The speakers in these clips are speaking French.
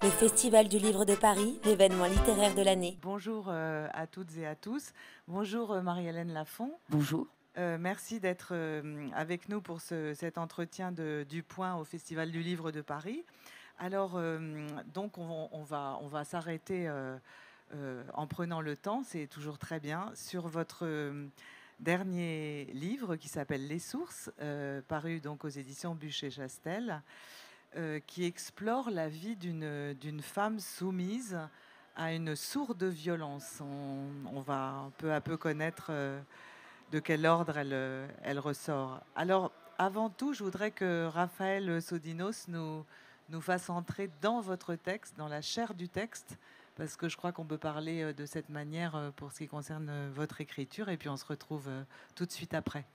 Le Festival du Livre de Paris, l'événement littéraire de l'année. Bonjour à toutes et à tous. Bonjour Marie-Hélène Lafont. Bonjour. Merci d'être avec nous pour cet entretien du Point au Festival du Livre de Paris. Alors, donc, on va s'arrêter en prenant le temps, c'est toujours très bien, sur votre dernier livre qui s'appelle Les Sources, paru donc aux éditions Buchet-Chastel, qui explore la vie d'une femme soumise à une sourde violence. On va peu à peu connaître de quel ordre elle ressort. Alors, avant tout, je voudrais que Raphaël Sodinos nous fasse entrer dans votre texte, dans la chair du texte, parce que je crois qu'on peut parler de cette manière pour ce qui concerne votre écriture, et puis on se retrouve tout de suite après.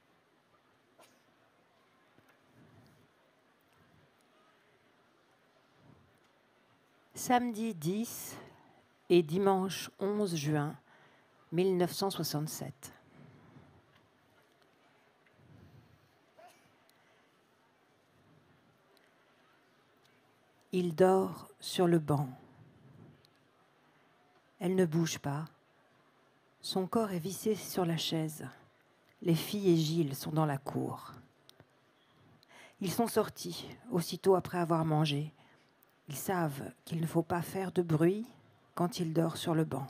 Samedi 10 et dimanche 11 juin 1967. Il dort sur le banc. Elle ne bouge pas. Son corps est vissé sur la chaise. Les filles et Gilles sont dans la cour. Ils sont sortis aussitôt après avoir mangé. Ils savent qu'il ne faut pas faire de bruit quand il dort sur le banc.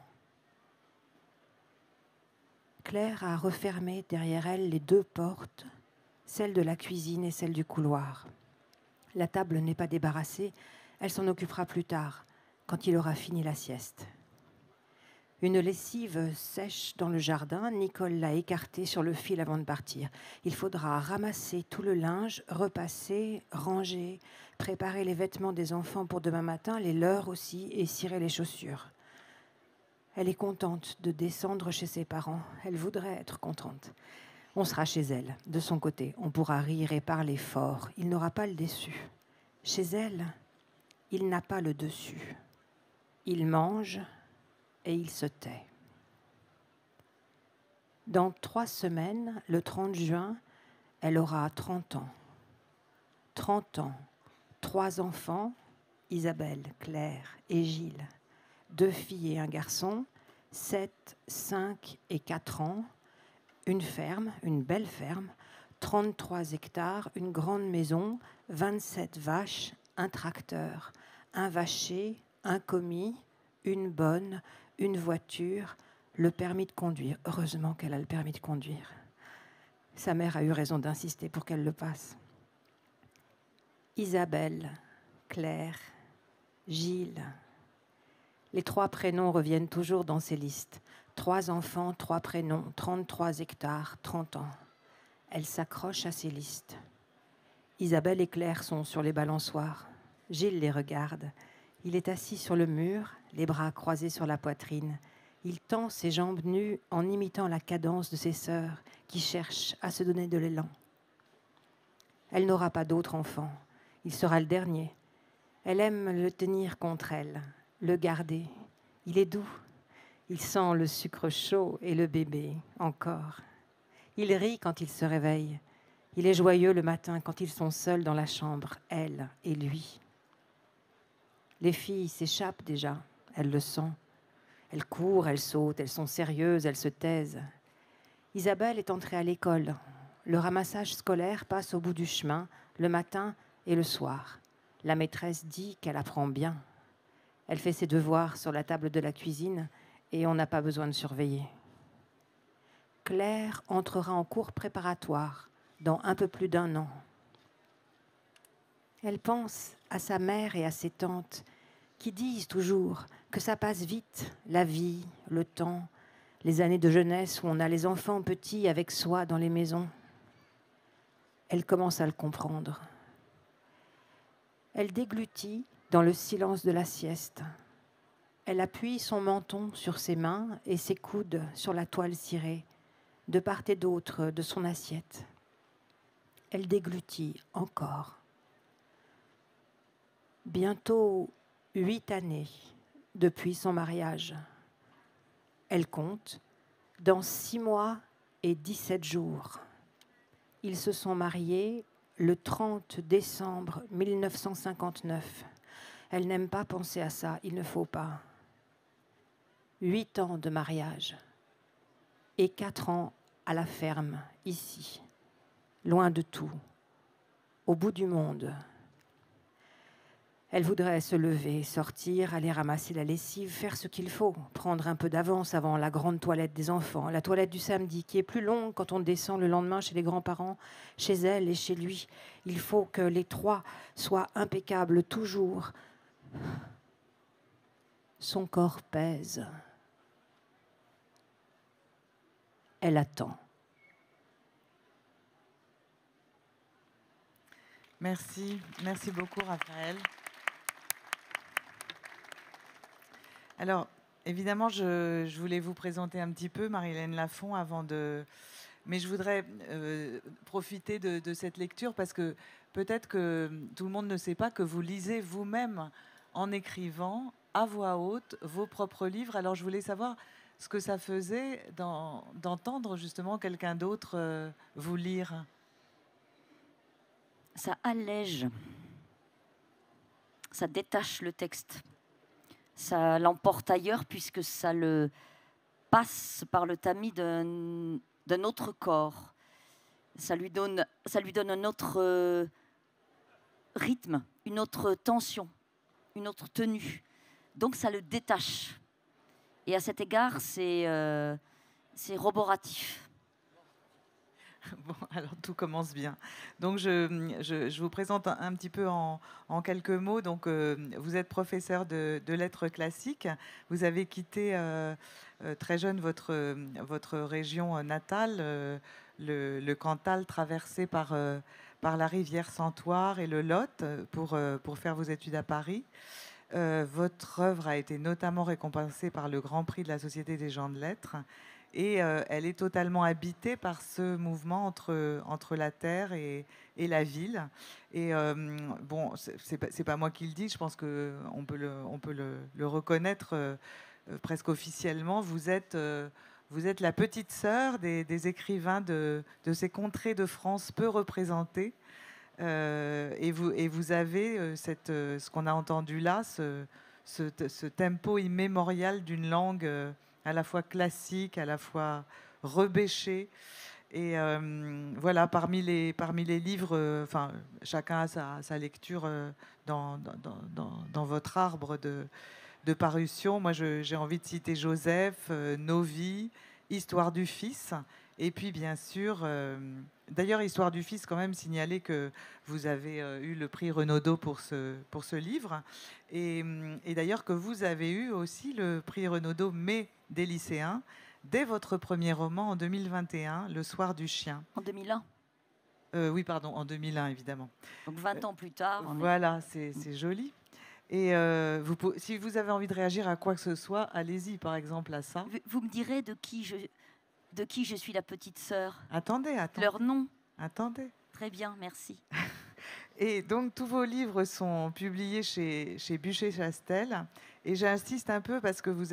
Claire a refermé derrière elle les deux portes, celle de la cuisine et celle du couloir. La table n'est pas débarrassée, elle s'en occupera plus tard, quand il aura fini la sieste. Une lessive sèche dans le jardin, Nicole l'a écartée sur le fil avant de partir. Il faudra ramasser tout le linge, repasser, ranger, préparer les vêtements des enfants pour demain matin, les leurs aussi, et cirer les chaussures. Elle est contente de descendre chez ses parents. Elle voudrait être contente. On sera chez elle, de son côté. On pourra rire et parler fort. Il n'aura pas le dessus. Chez elle, il n'a pas le dessus. Il mange et il se tait. Dans 3 semaines, le 30 juin, elle aura 30 ans. 30 ans, 3 enfants, Isabelle, Claire et Gilles. 2 filles et un garçon, 7, 5 et 4 ans. Une ferme, une belle ferme, 33 hectares, une grande maison, 27 vaches, un tracteur, un vacher, un commis, une bonne, une voiture, le permis de conduire. Heureusement qu'elle a le permis de conduire. Sa mère a eu raison d'insister pour qu'elle le passe. Isabelle, Claire, Gilles. Les 3 prénoms reviennent toujours dans ces listes. 3 enfants, 3 prénoms, 33 hectares, 30 ans. Elle s'accroche à ces listes. Isabelle et Claire sont sur les balançoires. Gilles les regarde. Il est assis sur le mur, les bras croisés sur la poitrine. Il tend ses jambes nues en imitant la cadence de ses sœurs qui cherchent à se donner de l'élan. Elle n'aura pas d'autre enfant. Il sera le dernier. Elle aime le tenir contre elle, le garder. Il est doux. Il sent le sucre chaud et le bébé, encore. Il rit quand il se réveille. Il est joyeux le matin quand ils sont seuls dans la chambre, elle et lui. Les filles s'échappent déjà, elle le sent. Elles courent, elles sautent, elles sont sérieuses, elles se taisent. Isabelle est entrée à l'école. Le ramassage scolaire passe au bout du chemin, le matin et le soir. La maîtresse dit qu'elle apprend bien. Elle fait ses devoirs sur la table de la cuisine et on n'a pas besoin de surveiller. Claire entrera en cours préparatoire dans un peu plus d'1 an. Elle pense à sa mère et à ses tantes qui disent toujours que ça passe vite, la vie, le temps, les années de jeunesse où on a les enfants petits avec soi dans les maisons. Elle commence à le comprendre. Elle déglutit dans le silence de la sieste. Elle appuie son menton sur ses mains et ses coudes sur la toile cirée, de part et d'autre de son assiette. Elle déglutit encore. Bientôt 8 années depuis son mariage. Elle compte dans 6 mois et 17 jours. Ils se sont mariés le 30 décembre 1959. Elle n'aime pas penser à ça, il ne faut pas. 8 ans de mariage et 4 ans à la ferme, ici, loin de tout, au bout du monde. Elle voudrait se lever, sortir, aller ramasser la lessive, faire ce qu'il faut, prendre un peu d'avance avant la grande toilette des enfants, la toilette du samedi qui est plus longue quand on descend le lendemain chez les grands-parents, chez elle et chez lui. Il faut que les 3 soient impeccables toujours. Son corps pèse. Elle attend. Merci beaucoup Raphaël. Alors, évidemment, je voulais vous présenter un petit peu Marie-Hélène Lafont avant de... Mais je voudrais profiter de cette lecture parce que peut-être que tout le monde ne sait pas que vous lisez vous-même en écrivant à voix haute vos propres livres. Alors, je voulais savoir ce que ça faisait d'entendre justement quelqu'un d'autre vous lire. Ça allège, ça détache le texte. Ça l'emporte ailleurs puisque ça le passe par le tamis d'un autre corps. Ça lui donne un autre rythme, une autre tension, une autre tenue. Donc ça le détache. Et à cet égard, c'est roboratif. Bon, alors tout commence bien. Donc je vous présente un petit peu en quelques mots. Donc vous êtes professeur de lettres classiques. Vous avez quitté très jeune votre région natale, le Cantal, traversé par la rivière Santoire et le Lot pour faire vos études à Paris. Votre œuvre a été notamment récompensée par le Grand Prix de la Société des gens de lettres. Et elle est totalement habitée par ce mouvement entre la terre et la ville. Et bon, c'est pas moi qui le dis, je pense qu'on peut le reconnaître presque officiellement. Vous êtes la petite sœur des écrivains de ces contrées de France peu représentées. Et vous avez ce qu'on a entendu là, ce tempo immémorial d'une langue à la fois classique, à la fois rebêchée. Et voilà, parmi les livres, enfin, chacun a sa lecture dans votre arbre de parution. Moi, j'ai envie de citer Joseph, Nos vies, Histoire du Fils. Et puis, bien sûr, d'ailleurs, Histoire du Fils, quand même, signaler que vous avez eu le prix Renaudot pour ce livre. Et d'ailleurs, que vous avez eu aussi le prix Renaudot, mais des lycéens, dès votre premier roman en 2021, Le Soir du Chien. En 2001. Oui, pardon, en 2001, évidemment. Donc 20 ans plus tard. Voilà, c'est joli. Et si vous avez envie de réagir à quoi que ce soit, allez-y, par exemple, à ça. Vous me direz de qui je suis la petite sœur. Attendez. Leur nom. Attendez. Très bien, merci. Et donc, tous vos livres sont publiés chez Buchet-Chastel. Et j'insiste un peu parce que vous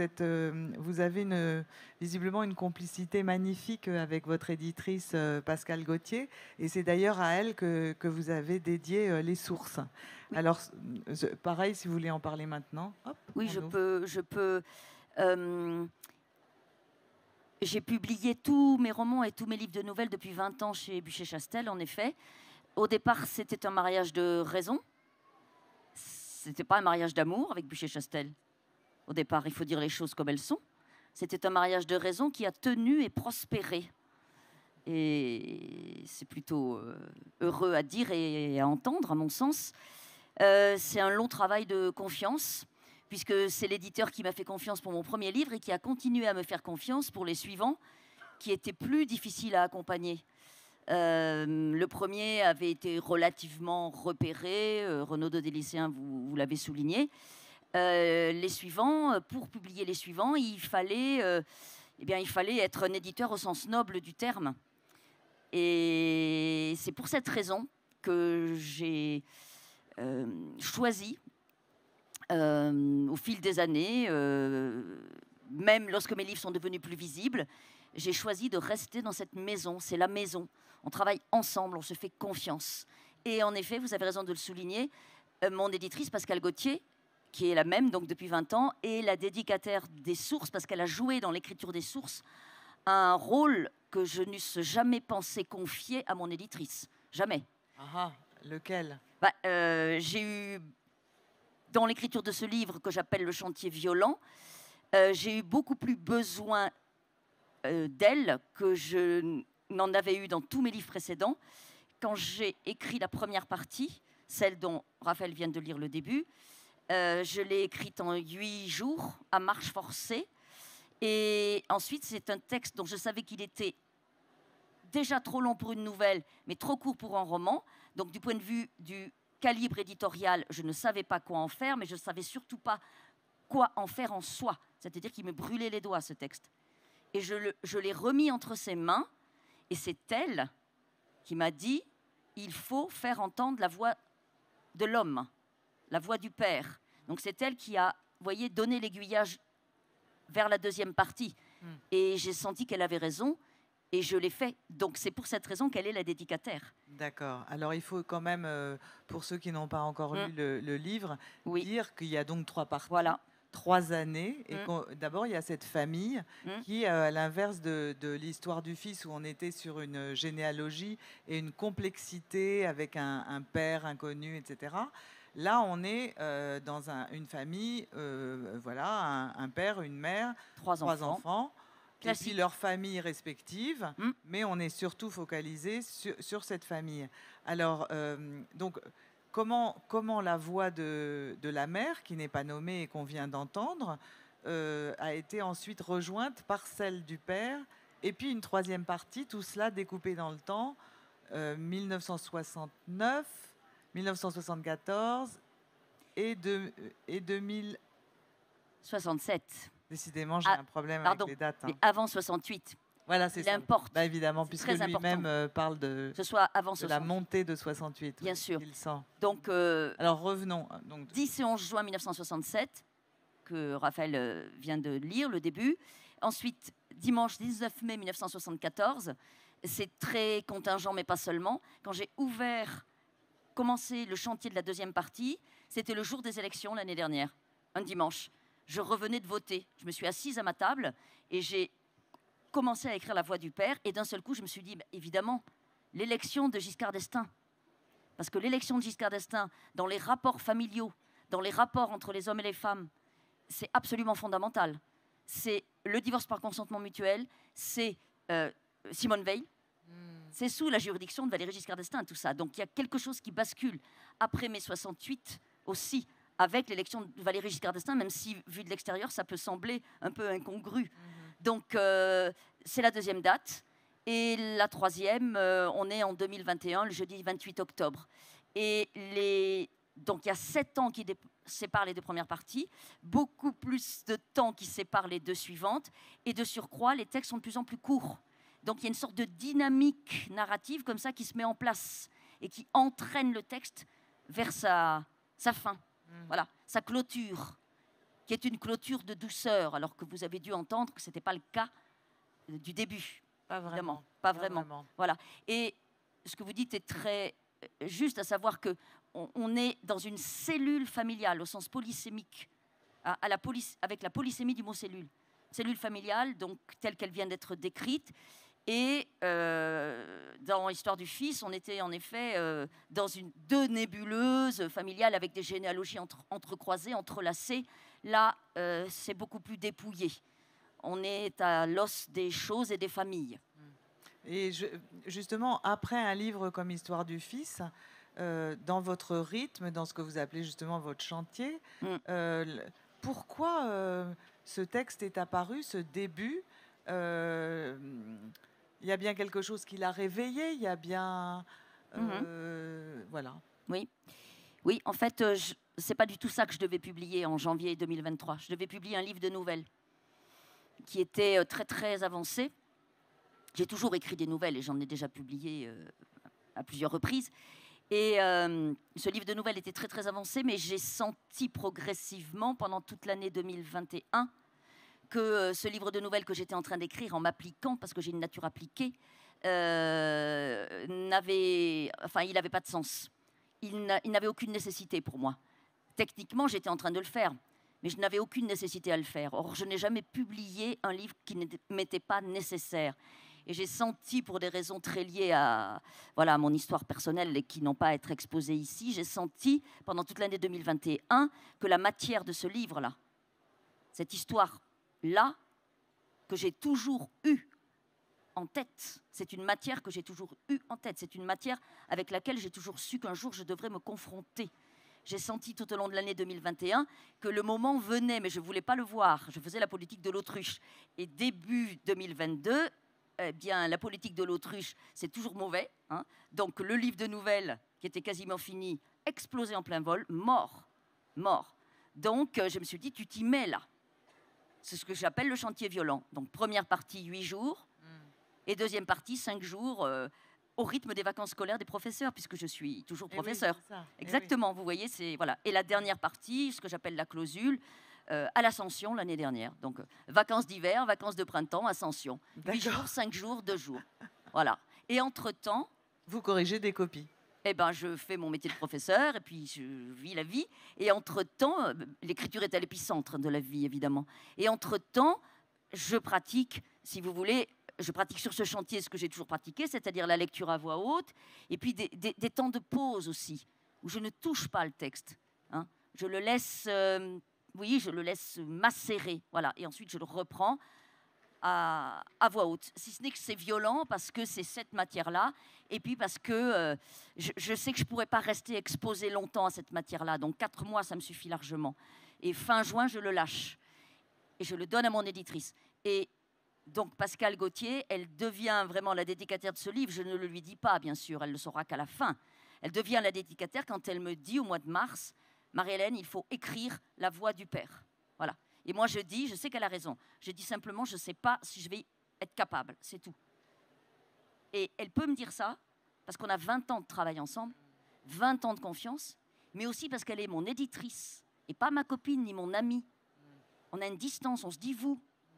avez visiblement une complicité magnifique avec votre éditrice Pascale Gauthier. Et c'est d'ailleurs à elle que vous avez dédié Les Sources. Oui. Alors, pareil, si vous voulez en parler maintenant. Hop, oui, je peux. J'ai publié tous mes romans et tous mes livres de nouvelles depuis 20 ans chez Buchet-Chastel, en effet. Au départ, c'était un mariage de raison. C'était pas un mariage d'amour avec Buchet-Chastel. Au départ, il faut dire les choses comme elles sont. C'était un mariage de raison qui a tenu et prospéré. Et c'est plutôt heureux à dire et à entendre, à mon sens. C'est un long travail de confiance, puisque c'est l'éditeur qui m'a fait confiance pour mon premier livre et qui a continué à me faire confiance pour les suivants, qui étaient plus difficiles à accompagner. Le premier avait été relativement repéré, Renaudot des lycéens, vous l'avez souligné. Les suivants, pour publier les suivants, il fallait être un éditeur au sens noble du terme. Et c'est pour cette raison que j'ai choisi, au fil des années, même lorsque mes livres sont devenus plus visibles, j'ai choisi de rester dans cette maison. C'est la maison. On travaille ensemble, on se fait confiance. Et en effet, vous avez raison de le souligner, mon éditrice, Pascale Gauthier, qui est la même donc depuis 20 ans, et la dédicataire des sources, parce qu'elle a joué dans l'écriture des sources un rôle que je n'eusse jamais pensé confier à mon éditrice. Jamais. Ah, lequel? J'ai eu, dans l'écriture de ce livre que j'appelle Le chantier violent, j'ai eu beaucoup plus besoin d'elle que je n'en avais eu dans tous mes livres précédents. Quand j'ai écrit la première partie, celle dont Raphaël vient de lire le début, je l'ai écrite en 8 jours, à marche forcée. Et ensuite, c'est un texte dont je savais qu'il était déjà trop long pour une nouvelle, mais trop court pour un roman. Donc, du point de vue du calibre éditorial, je ne savais pas quoi en faire, mais je ne savais surtout pas quoi en faire en soi. C'est-à-dire qu'il me brûlait les doigts, ce texte. Et je l'ai remis entre ses mains, et c'est elle qui m'a dit « il faut faire entendre la voix de l'homme, la voix du père ». Donc, c'est elle qui a, vous voyez, donné l'aiguillage vers la deuxième partie. Et j'ai senti qu'elle avait raison, et je l'ai fait. Donc, c'est pour cette raison qu'elle est la dédicataire. D'accord. Alors, il faut quand même, pour ceux qui n'ont pas encore lu le livre, dire qu'il y a donc 3 parties, voilà. 3 années. Et d'abord, il y a cette famille qui, à l'inverse de l'histoire du fils, où on était sur une généalogie et une complexité avec un père inconnu, etc. Là, on est dans une famille, voilà, un père, une mère, 3 enfants. Et puis leurs familles respectives, mais on est surtout focalisé sur cette famille. Alors, donc, comment la voix de la mère, qui n'est pas nommée et qu'on vient d'entendre, a été ensuite rejointe par celle du père, et puis une 3e partie, tout cela découpé dans le temps, 1969, 1974 et 2067. Décidément, j'ai un problème avec les dates. Mais avant 68. Voilà, c'est ça. Il importe. Évidemment, puisque lui-même parle de la montée de 68. Bien sûr. Il sent. Donc, alors, revenons. Donc, 10 et 11 juin 1967, que Raphaël vient de lire, le début. Ensuite, dimanche 19 mai 1974, c'est très contingent, mais pas seulement. Quand j'ai commencé le chantier de la 2e partie, c'était le jour des élections l'année dernière, un dimanche. Je revenais de voter. Je me suis assise à ma table et j'ai commencé à écrire La voix du père. Et d'un seul coup, je me suis dit, évidemment, l'élection de Giscard d'Estaing. Parce que l'élection de Giscard d'Estaing, dans les rapports familiaux, dans les rapports entre les hommes et les femmes, c'est absolument fondamental. C'est le divorce par consentement mutuel, c'est Simone Veil, c'est sous la juridiction de Valéry Giscard d'Estaing, tout ça. Donc il y a quelque chose qui bascule après mai 68 aussi, avec l'élection de Valéry Giscard d'Estaing, même si, vu de l'extérieur, ça peut sembler un peu incongru. Donc, c'est la 2e date. Et la 3e, on est en 2021, le jeudi 28 octobre. Et donc, il y a 7 ans qui séparent les 2 premières parties, beaucoup plus de temps qui séparent les 2 suivantes. Et de surcroît, les textes sont de plus en plus courts. Donc, il y a une sorte de dynamique narrative comme ça qui se met en place et qui entraîne le texte vers sa fin. Voilà, sa clôture, qui est une clôture de douceur, alors que vous avez dû entendre que ce n'était pas le cas du début. Pas vraiment. Pas vraiment. Voilà. Et ce que vous dites est très juste, à savoir qu'on est dans une cellule familiale, au sens polysémique, avec la polysémie du mot cellule. Cellule familiale, donc telle qu'elle vient d'être décrite. Et dans l'histoire du fils, on était en effet dans 2 nébuleuses familiales avec des généalogies entrecroisées, entrelacées. Là, c'est beaucoup plus dépouillé. On est à l'os des choses et des familles. Et justement, après un livre comme Histoire du fils, dans votre rythme, dans ce que vous appelez justement votre chantier, pourquoi ce texte est apparu, ce début il y a bien quelque chose qui l'a réveillé, il y a bien... voilà. Oui, en fait, c'est pas du tout ça que je devais publier en janvier 2023. Je devais publier un livre de nouvelles qui était très, très avancé. J'ai toujours écrit des nouvelles et j'en ai déjà publié à plusieurs reprises. Et ce livre de nouvelles était très, très avancé, mais j'ai senti progressivement, pendant toute l'année 2021, que ce livre de nouvelles que j'étais en train d'écrire en m'appliquant, parce que j'ai une nature appliquée, il n'avait pas de sens. Il n'avait aucune nécessité pour moi. techniquement, j'étais en train de le faire, mais je n'avais aucune nécessité à le faire. Or, je n'ai jamais publié un livre qui ne m'était pas nécessaire. Et j'ai senti, pour des raisons très liées à, voilà, à mon histoire personnelle et qui n'ont pas à être exposées ici, j'ai senti, pendant toute l'année 2021, que la matière de ce livre-là, cette histoire-là, que j'ai toujours eue en tête, c'est une matière que j'ai toujours eue en tête, c'est une matière avec laquelle j'ai toujours su qu'un jour je devrais me confronter. J'ai senti tout au long de l'année 2021 que le moment venait, mais je ne voulais pas le voir. Je faisais la politique de l'autruche. Et début 2022, eh bien, la politique de l'autruche, c'est toujours mauvais. Hein. Donc, le livre de nouvelles, qui était quasiment fini, explosé en plein vol, mort. Donc, je me suis dit, tu t'y mets là. C'est ce que j'appelle le chantier violent. Donc, première partie, 8 jours. Et deuxième partie, 5 jours, au rythme des vacances scolaires des professeurs, puisque je suis toujours professeur. Oui, exactement, vous voyez, c'est voilà. Et la dernière partie, ce que j'appelle la clausule, à l'Ascension l'année dernière. Donc, vacances d'hiver, vacances de printemps, Ascension. 8 jours, 5 jours, 2 jours. Voilà. Et entre-temps... Vous corrigez des copies. Eh ben, je fais mon métier de professeur et puis je vis la vie. Et entre-temps, l'écriture est à l'épicentre de la vie, évidemment. Et entre-temps, je pratique, si vous voulez... Je pratique sur ce chantier ce que j'ai toujours pratiqué, c'est-à-dire la lecture à voix haute, et puis des temps de pause aussi, où je ne touche pas le texte. Hein. Je le laisse, je le laisse macérer, voilà, et ensuite je le reprends à voix haute. Si ce n'est que c'est violent, parce que c'est cette matière-là, et puis parce que je sais que je ne pourrais pas rester exposée longtemps à cette matière-là, donc 4 mois, ça me suffit largement. Et fin juin, je le lâche, et je le donne à mon éditrice. Et donc Pascale Gauthier, elle devient vraiment la dédicataire de ce livre. Je ne le lui dis pas, bien sûr, elle ne le saura qu'à la fin. Elle devient la dédicataire quand elle me dit au mois de mars, Marie-Hélène, il faut écrire la voix du père. Voilà. Et moi je dis, je sais qu'elle a raison, je dis simplement, je ne sais pas si je vais être capable, c'est tout. Et elle peut me dire ça, parce qu'on a 20 ans de travail ensemble, 20 ans de confiance, mais aussi parce qu'elle est mon éditrice, et pas ma copine ni mon amie. On a une distance, on se dit vous.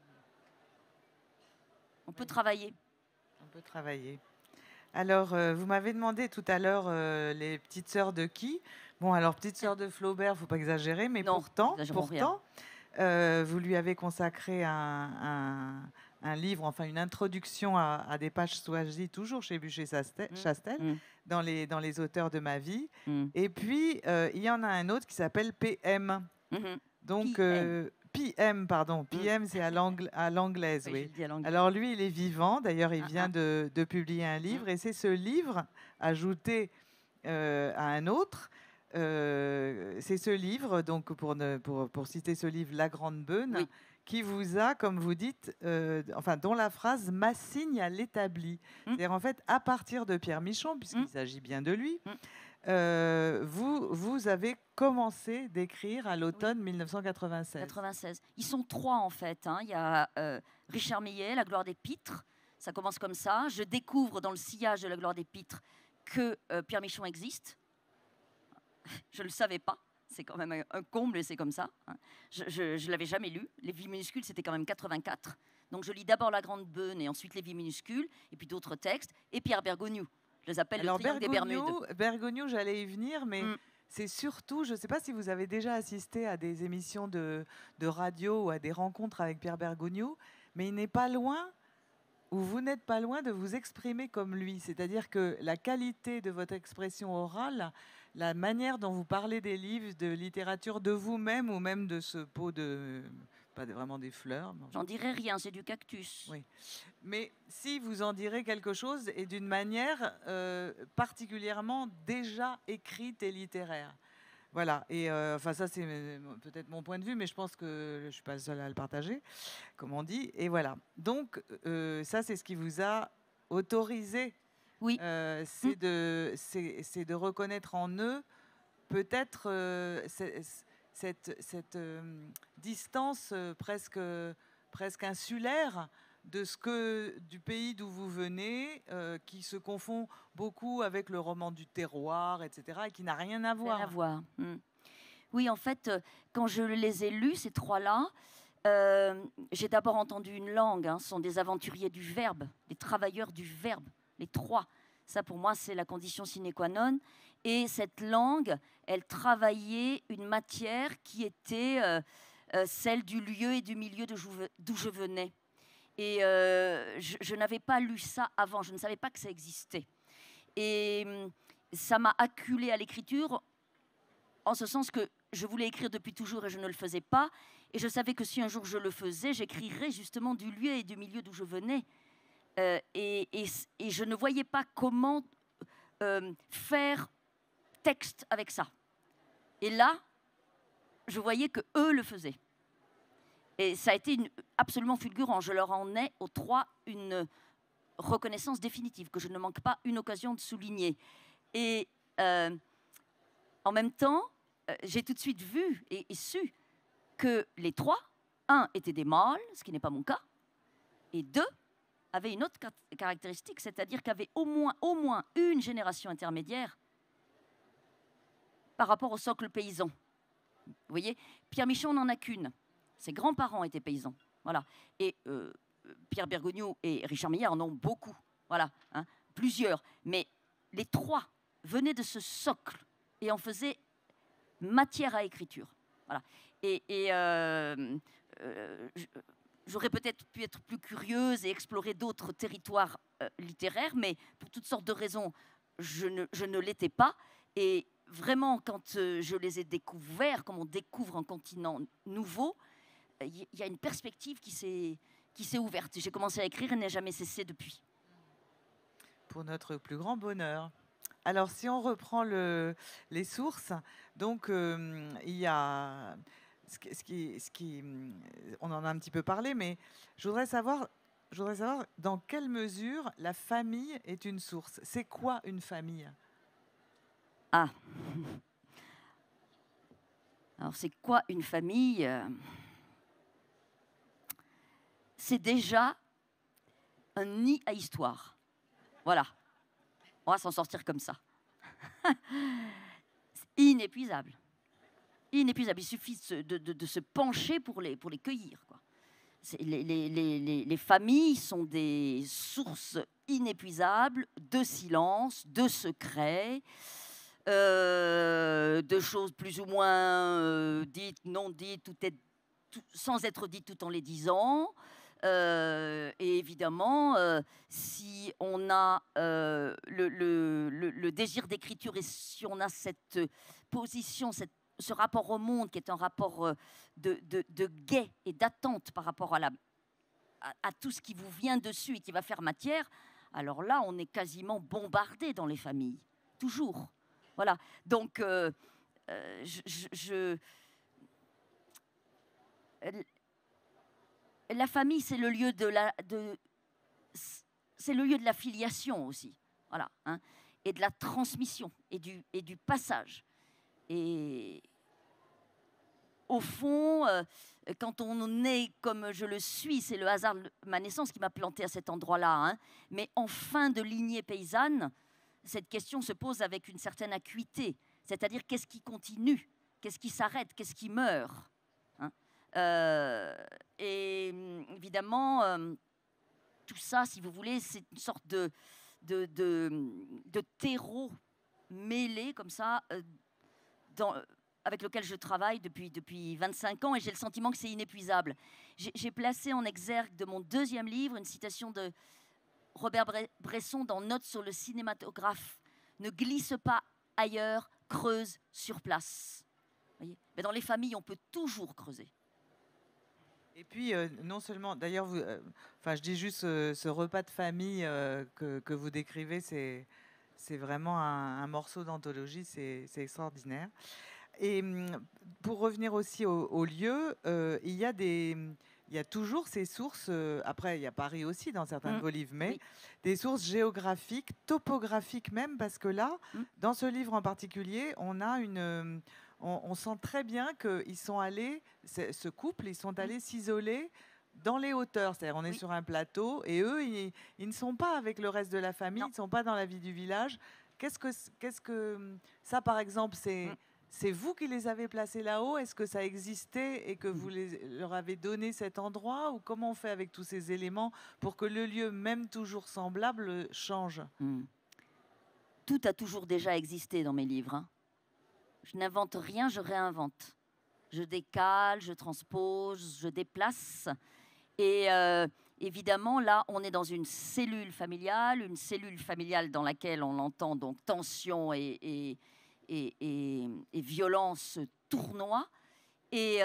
On peut travailler. On peut travailler. Alors, vous m'avez demandé tout à l'heure les petites sœurs de qui. Bon, alors, petite sœur de Flaubert, il ne faut pas exagérer, mais non, pourtant vous lui avez consacré un livre, enfin une introduction à des pages choisies, toujours chez Bûcher-Chastel, dans les auteurs de ma vie. Et puis, il y en a un autre qui s'appelle PM. Donc... PM, pardon. PM, c'est à l'anglaise, oui. Alors lui, il est vivant. D'ailleurs, il vient de publier un livre. Et c'est ce livre, ajouté à un autre, c'est ce livre, donc pour citer ce livre, La Grande Beune, qui vous a, comme vous dites, dont la phrase m'assigne à l'établi. C'est-à-dire, en fait, à partir de Pierre Michon, puisqu'il s'agit bien de lui, vous avez commencé d'écrire à l'automne 1996. Ils sont 3 en fait. Hein. Il y a Richard Millet, La gloire des pitres. Ça commence comme ça. Je découvre dans le sillage de La gloire des pitres que Pierre Michon existe. Je ne le savais pas. C'est quand même un comble et c'est comme ça. Hein. Je ne l'avais jamais lu. Les vies minuscules, c'était quand même 84. Donc je lis d'abord La Grande Beune et ensuite Les vies minuscules et puis d'autres textes. Et Pierre Bergogneau. Je les appelle le triangle des Bermudes. Bergogneau, j'allais y venir, mais c'est surtout, je ne sais pas si vous avez déjà assisté à des émissions de radio ou à des rencontres avec Pierre Bergogneau, mais il n'est pas loin, ou vous n'êtes pas loin de vous exprimer comme lui. C'est-à-dire que la qualité de votre expression orale, la manière dont vous parlez des livres, de littérature, de vous-même ou même de ce pot de... pas vraiment des fleurs. J'en dirais rien, c'est du cactus. Oui. Mais si vous en direz quelque chose et d'une manière particulièrement déjà écrite et littéraire. Voilà. Et ça, c'est peut-être mon point de vue, mais je pense que je ne suis pas le seul à le partager, comme on dit. Et voilà. Donc, ça, c'est ce qui vous a autorisé. Oui. C'est de reconnaître en eux peut-être cette distance presque insulaire du pays d'où vous venez, qui se confond beaucoup avec le roman du terroir, etc., et qui n'a rien à voir. Oui, en fait, quand je les ai lus, ces 3-là, j'ai d'abord entendu une langue. Hein, ce sont des aventuriers du verbe, des travailleurs du verbe, les 3. Ça, pour moi, c'est la condition sine qua non. Et cette langue, elle travaillait une matière qui était celle du lieu et du milieu d'où je venais. Et je n'avais pas lu ça avant, je ne savais pas que ça existait. Et ça m'a acculée à l'écriture, en ce sens que je voulais écrire depuis toujours et je ne le faisais pas. Et je savais que si un jour je le faisais, j'écrirais justement du lieu et du milieu d'où je venais. Et je ne voyais pas comment faire texte avec ça. Et là, je voyais que eux le faisaient. Et ça a été absolument fulgurant. Je leur en ai aux trois une reconnaissance définitive, que je ne manque pas une occasion de souligner. Et en même temps, j'ai tout de suite vu et su que les trois, un, étaient des mâles, ce qui n'est pas mon cas, et deux, avaient une autre caractéristique, c'est-à-dire qu'avaient au moins une génération intermédiaire par rapport au socle paysan. Vous voyez, Pierre Michon n'en a qu'une. Ses grands-parents étaient paysans. Voilà. Et Pierre Bergogneau et Richard Meillat en ont beaucoup. Voilà, hein, plusieurs. Mais les trois venaient de ce socle et en faisaient matière à écriture. Voilà. Et j'aurais peut-être pu être plus curieuse et explorer d'autres territoires littéraires, mais pour toutes sortes de raisons, je ne l'étais pas. Et vraiment, quand je les ai découverts, comme on découvre un continent nouveau, il y a une perspective qui s'est ouverte. J'ai commencé à écrire et n'a jamais cessé depuis. Pour notre plus grand bonheur. Alors, si on reprend les sources, donc il y a on en a un petit peu parlé, mais je voudrais savoir dans quelle mesure la famille est une source. C'est quoi une famille? Ah. Alors, c'est quoi une famille? C'est déjà un nid à histoire. Voilà. On va s'en sortir comme ça. C'est inépuisable. Inépuisable. Il suffit de se pencher pour les cueillir, quoi. Les familles sont des sources inépuisables de silence, de secrets, de choses plus ou moins dites, non dites, sans être dites tout en les disant. Et évidemment, si on a le désir d'écriture et si on a cette position, ce rapport au monde qui est un rapport de guet et d'attente par rapport à tout ce qui vous vient dessus et qui va faire matière, alors là, on est quasiment bombardé dans les familles, toujours. Voilà. Donc, la famille, c'est le lieu c'est le lieu de la filiation aussi, voilà, hein, et de la transmission et du passage. Et au fond, quand on est comme je le suis, c'est le hasard de ma naissance qui m'a planté à cet endroit-là, hein, mais en fin de lignée paysanne, cette question se pose avec une certaine acuité, c'est-à-dire qu'est-ce qui continue, qu'est-ce qui s'arrête, qu'est-ce qui meurt, hein. Et évidemment, tout ça, si vous voulez, c'est une sorte de terreau mêlé comme ça, avec lequel je travaille depuis 25 ans, et j'ai le sentiment que c'est inépuisable. J'ai placé en exergue de mon deuxième livre une citation de Robert Bresson dans Notes sur le cinématographe. Ne glisse pas ailleurs, creuse sur place. Voyez, mais dans les familles, on peut toujours creuser. Et puis, non seulement, d'ailleurs, je dis juste ce repas de famille que vous décrivez, c'est vraiment un morceau d'anthologie, c'est extraordinaire. Et pour revenir aussi au lieu, il y a toujours ces sources, après il y a Paris aussi dans certains de vos livres, mais oui, des sources géographiques, topographiques même, parce que là, dans ce livre en particulier, on a on sent très bien qu'ils sont allés, ce couple, ils sont allés s'isoler dans les hauteurs. C'est-à-dire, on est sur un plateau et eux, ils ne sont pas avec le reste de la famille, ils ne sont pas dans la vie du village. Qu'est-ce que ça, par exemple, c'est vous qui les avez placés là-haut? Est-ce que ça existait et que vous leur avez donné cet endroit? Ou comment on fait avec tous ces éléments pour que le lieu, même toujours semblable, change? tout a toujours déjà existé dans mes livres, hein. Je n'invente rien, je réinvente. Je décale, je transpose, je déplace. Et évidemment, là, on est dans une cellule familiale dans laquelle on entend donc tension et violence tournoie. Et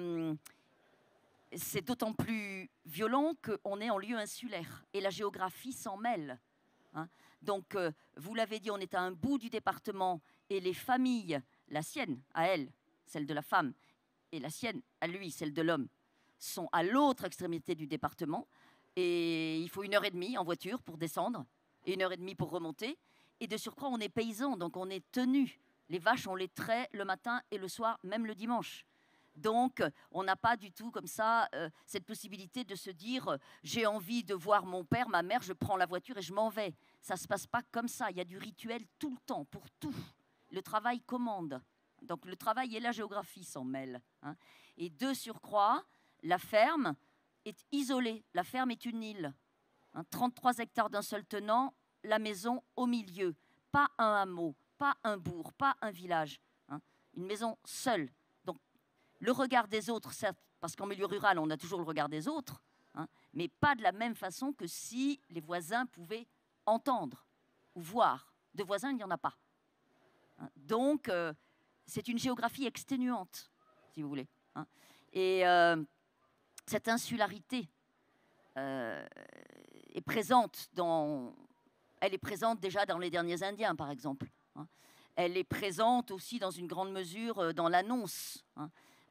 c'est d'autant plus violent qu'on est en lieu insulaire. Et la géographie s'en mêle, hein. Donc, vous l'avez dit, on est à un bout du département et les familles, la sienne, à elle, celle de la femme, et la sienne, à lui, celle de l'homme, sont à l'autre extrémité du département. Et il faut 1h30 en voiture pour descendre et 1h30 pour remonter. Et de surcroît, on est paysan, donc on est tenu. Les vaches, on les traite le matin et le soir, même le dimanche. Donc, on n'a pas du tout comme ça cette possibilité de se dire j'ai envie de voir mon père, ma mère, je prends la voiture et je m'en vais. Ça ne se passe pas comme ça. Il y a du rituel tout le temps, pour tout. Le travail commande. Donc, le travail et la géographie s'en mêlent, hein. Et de surcroît, la ferme est isolée. La ferme est une île, hein. 33 hectares d'un seul tenant, la maison au milieu. Pas un hameau, pas un bourg, pas un village, hein. Une maison seule. Le regard des autres, certes, parce qu'en milieu rural, on a toujours le regard des autres, hein, mais pas de la même façon que si les voisins pouvaient entendre ou voir. De voisins, il n'y en a pas, hein. Donc, c'est une géographie exténuante, si vous voulez, hein. Et cette insularité est présente elle est présente déjà dans les derniers Indiens, par exemple, hein. Elle est présente aussi dans une grande mesure dans l'annonce, hein.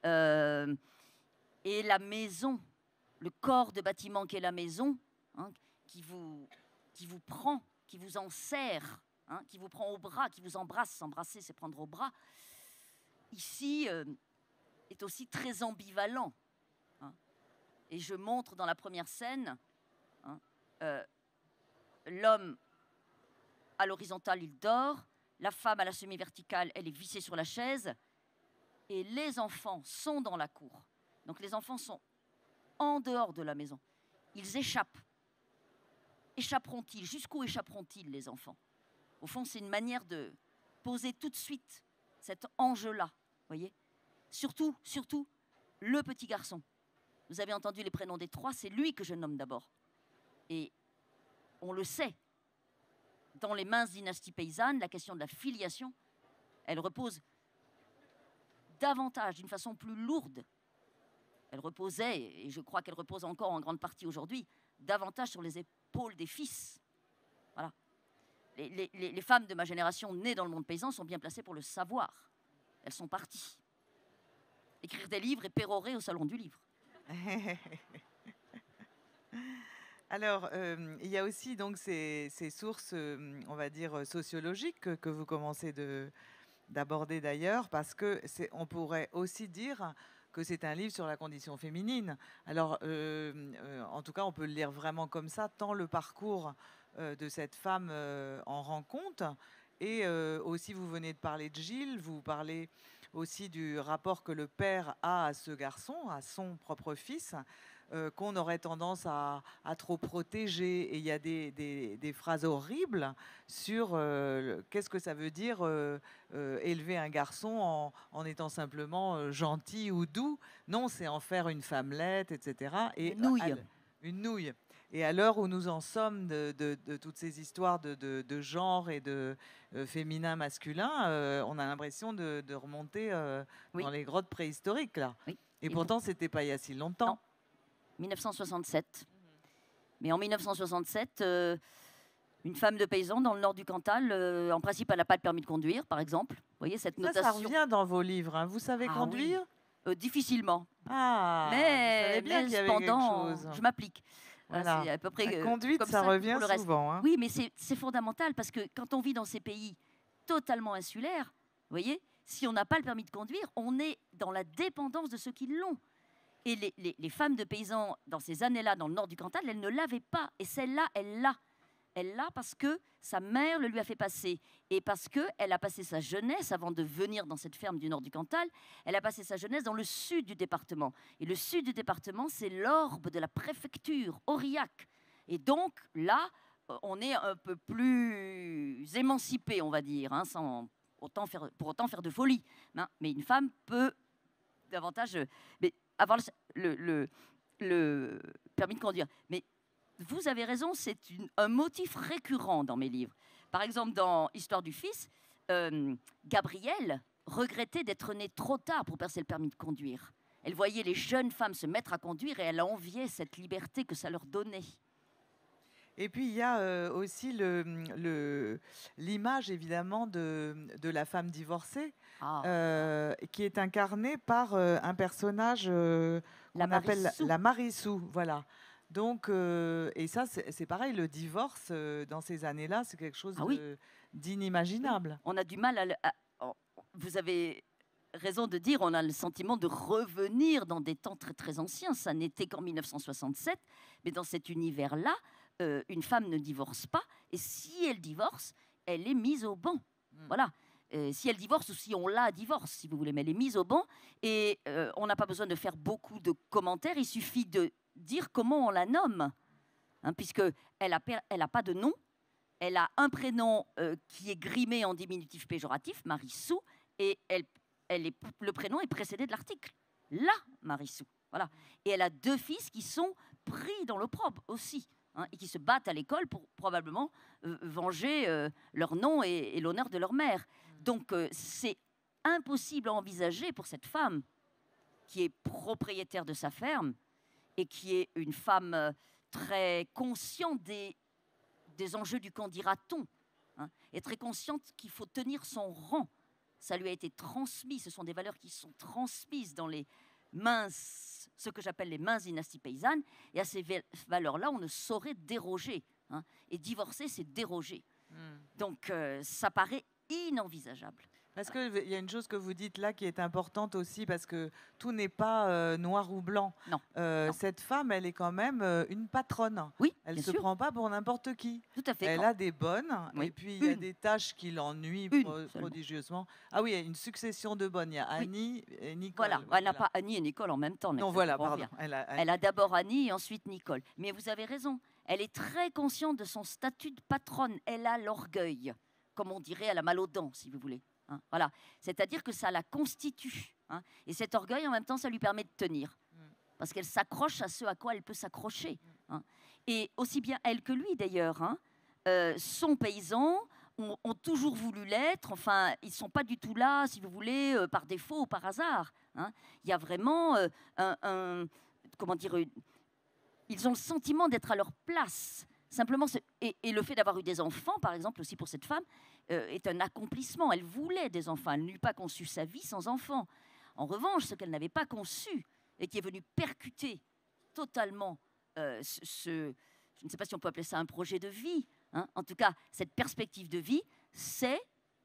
Et la maison, le corps de bâtiment qu'est la maison, hein, qui vous prend, qui vous enserre, hein, qui vous prend au bras, qui vous embrasse. S'embrasser, c'est prendre au bras. Ici, est aussi très ambivalent, hein. Et je montre dans la première scène, hein, l'homme à l'horizontale, il dort. La femme à la semi-verticale, elle est vissée sur la chaise. Et les enfants sont dans la cour. Donc les enfants sont en dehors de la maison. Ils échappent. Échapperont-ils? Jusqu'où échapperont-ils, les enfants? Au fond, c'est une manière de poser tout de suite cet enjeu-là, voyez? Surtout, le petit garçon. Vous avez entendu les prénoms des trois, c'est lui que je nomme d'abord. Et on le sait, dans les minces dynasties paysannes, la question de la filiation, elle repose davantage, d'une façon plus lourde. Elle reposait, et je crois qu'elle repose encore en grande partie aujourd'hui, davantage sur les épaules des fils. Voilà. Les femmes de ma génération nées dans le monde paysan sont bien placées pour le savoir. Elles sont parties. Écrire des livres et pérorer au salon du livre. Alors, il y a aussi donc ces sources, on va dire, sociologiques que vous commencez d'aborder d'ailleurs, parce que on pourrait aussi dire que c'est un livre sur la condition féminine. Alors, en tout cas, on peut le lire vraiment comme ça, tant le parcours de cette femme en rend compte. Et aussi, vous venez de parler de Gilles, vous parlez aussi du rapport que le père a à ce garçon, à son propre fils, qu'on aurait tendance à trop protéger. Et il y a des phrases horribles sur qu'est-ce que ça veut dire élever un garçon en étant simplement gentil ou doux. Non, c'est en faire une femmelette, etc. Et une nouille. Et à l'heure où nous en sommes de toutes ces histoires de genre et de féminin, masculin, on a l'impression de remonter dans les grottes préhistoriques, là. Oui. Et pourtant, c'était pas il y a si longtemps. Non. 1967. Mais en 1967, une femme de paysan dans le nord du Cantal, en principe, elle n'a pas de permis de conduire, par exemple. Vous voyez cette notation. Ça revient dans vos livres, hein. Vous savez conduire? Oui. Difficilement. Ah, mais bien cependant, je m'applique. Voilà. C'est à peu près la conduite, comme ça revient souvent. Hein. Oui, mais c'est fondamental parce que quand on vit dans ces pays totalement insulaires, vous voyez, si on n'a pas le permis de conduire, on est dans la dépendance de ceux qui l'ont. Et les femmes de paysans, dans ces années-là, dans le nord du Cantal, elles ne l'avaient pas. Et celle-là, elle l'a. Elle l'a parce que sa mère le lui a fait passer. Et parce qu'elle a passé sa jeunesse, avant de venir dans cette ferme du nord du Cantal, elle a passé sa jeunesse dans le sud du département. Et le sud du département, c'est l'orbe de la préfecture, Aurillac. Et donc, là, on est un peu plus émancipé, on va dire, hein, sans pour autant faire de folie. Hein. Mais une femme peut davantage avoir le permis de conduire. Mais vous avez raison, c'est un motif récurrent dans mes livres. Par exemple, dans Histoire du fils, Gabrielle regrettait d'être née trop tard pour passer le permis de conduire. Elle voyait les jeunes femmes se mettre à conduire et elle enviait cette liberté que ça leur donnait. Et puis, il y a aussi l'image, évidemment, de la femme divorcée, qui est incarnée par un personnage qu'on appelle la Marissou. Voilà. Donc, et ça, c'est pareil, le divorce, dans ces années-là, c'est quelque chose d'inimaginable. On a du mal vous avez raison de dire, on a le sentiment de revenir dans des temps très, très anciens. Ça n'était qu'en 1967, mais dans cet univers-là, une femme ne divorce pas, et si elle divorce, elle est mise au banc. Voilà. Si elle divorce ou si on la divorce, si vous voulez, mais elle est mise au banc, et on n'a pas besoin de faire beaucoup de commentaires, il suffit de dire comment on la nomme, hein, puisqu'elle n'a pas de nom, elle a un prénom qui est grimé en diminutif péjoratif, Marissou, et le prénom est précédé de l'article, la Marissou. Voilà. Et elle a 2 fils qui sont pris dans l'opprobre aussi. Hein, et qui se battent à l'école pour probablement venger leur nom et l'honneur de leur mère. Donc, c'est impossible à envisager pour cette femme qui est propriétaire de sa ferme et qui est une femme très consciente des enjeux du qu'en dira-t-on, hein, et très consciente qu'il faut tenir son rang. Ça lui a été transmis, ce sont des valeurs qui sont transmises dans les mains, ce que j'appelle les mains dynasties paysannes, et à ces valeurs-là, on ne saurait déroger. Hein. Et divorcer, c'est déroger. Donc, ça paraît inenvisageable. Parce qu'il y a une chose que vous dites là qui est importante aussi, parce que tout n'est pas noir ou blanc. Non. Cette femme, elle est quand même une patronne. Oui, elle ne se prend pas pour n'importe qui. Tout à fait. Elle a des bonnes, et puis il y a des tâches qui l'ennuient prodigieusement. Ah oui, il y a une succession de bonnes. Il y a Annie et Nicole. Voilà, elle n'a pas Annie et Nicole en même temps. Non, voilà, pardon. Elle a d'abord Annie et ensuite Nicole. Mais vous avez raison, elle est très consciente de son statut de patronne. Elle a l'orgueil, comme on dirait, elle a mal aux dents, si vous voulez. Hein, voilà. C'est-à-dire que ça la constitue. Hein, et cet orgueil, en même temps, ça lui permet de tenir. Parce qu'elle s'accroche à ce à quoi elle peut s'accrocher. Hein. Et aussi bien elle que lui, d'ailleurs, hein, sont paysans, ont toujours voulu l'être. Enfin, ils ne sont pas du tout là, si vous voulez, par défaut ou par hasard. Hein. Il y a vraiment comment dire, ils ont le sentiment d'être à leur place. Simplement, et le fait d'avoir eu des enfants, par exemple, aussi pour cette femme, est un accomplissement. Elle voulait des enfants. Elle n'eût pas conçu sa vie sans enfants. En revanche, ce qu'elle n'avait pas conçu et qui est venu percuter totalement je ne sais pas si on peut appeler ça un projet de vie, hein. En tout cas, cette perspective de vie, c'est